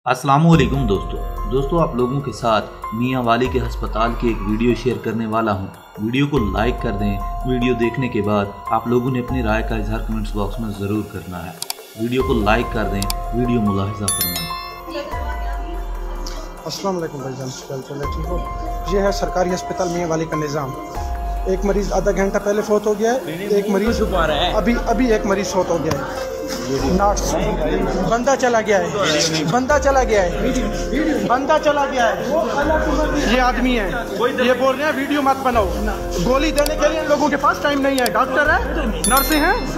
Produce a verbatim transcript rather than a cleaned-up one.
अस्सलामुअलैकुम दोस्तों दोस्तों आप लोगों के साथ मियां वाली के अस्पताल की एक वीडियो शेयर करने वाला हूं। वीडियो को लाइक कर दें। वीडियो देखने के बाद आप लोगों ने अपनी राय का इजहार कमेंट्स बॉक्स में ज़रूर करना है। वीडियो को लाइक कर दें। वीडियो मुलाहिजा फरमाएं। अस्सलाम वालेकुम भाईजान, चले ठीक हो। ये है सरकारी अस्पताल मियां वाली का निज़ाम। एक मरीज़ आधा घंटा पहले फौत हो गया है, एक मरीज़ अभी अभी एक मरीज़ फौत हो गया है। नर्स बंदा चला गया है, बंदा चला गया है, बंदा चला गया है। ये आदमी है, ये बोल रहे हैं वीडियो मत बनाओ। गोली देने के लिए इन लोगों के पास टाइम नहीं है। डॉक्टर है, नर्सें हैं।